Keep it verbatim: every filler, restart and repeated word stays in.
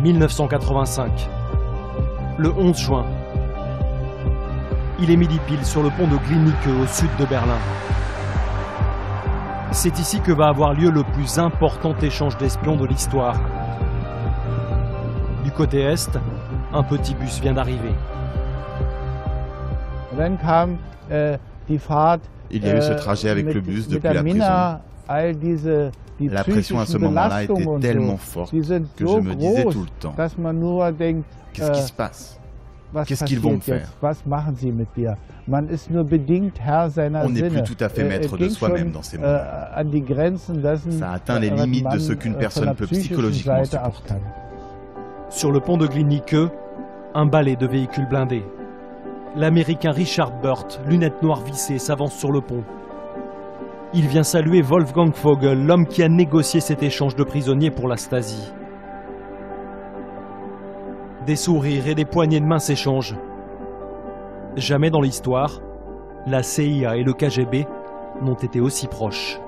mille neuf cent quatre-vingt-cinq. Le onze juin, il est midi pile sur le pont de Glinicke au sud de Berlin. C'est ici que va avoir lieu le plus important échange d'espions de l'histoire. Du côté est, un petit bus vient d'arriver. Il y a eu ce trajet avec le bus depuis la prison. La pression à ce moment-là était tellement forte que je me disais tout le temps, qu'est-ce qui se passe? Qu'est-ce qu'ils vont me faire? On n'est plus tout à fait maître de soi-même dans ces moments-là. Ça atteint les limites de ce qu'une personne peut psychologiquement supporter. Sur le pont de Glinicke, un balai de véhicules blindés. L'Américain Richard Burt, lunettes noires vissées, s'avance sur le pont. Il vient saluer Wolfgang Vogel, l'homme qui a négocié cet échange de prisonniers pour la Stasi. Des sourires et des poignées de main s'échangent. Jamais dans l'histoire, la C I A et le K G B n'ont été aussi proches.